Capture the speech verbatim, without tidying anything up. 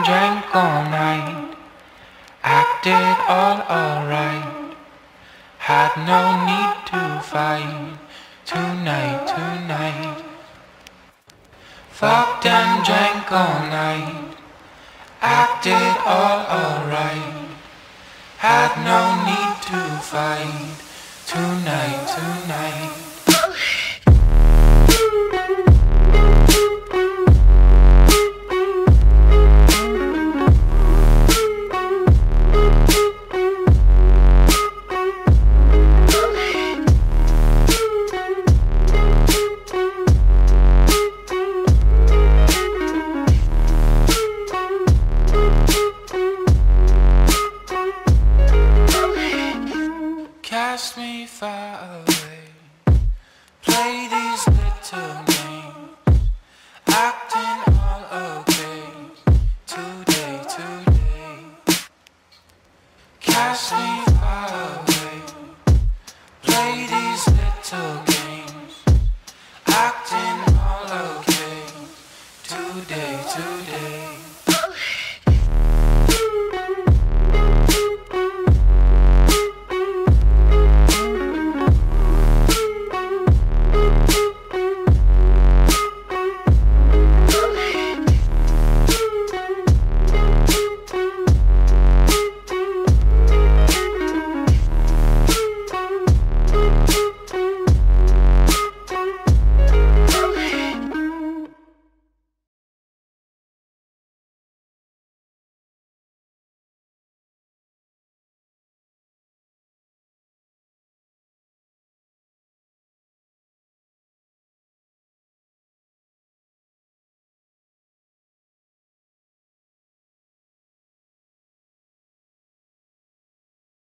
and drank all night, acted all alright, had no need to fight. Tonight, tonight, fucked and drank all night, acted all alright, had no need to fight. Tonight, tonight. Cast me far away, play these little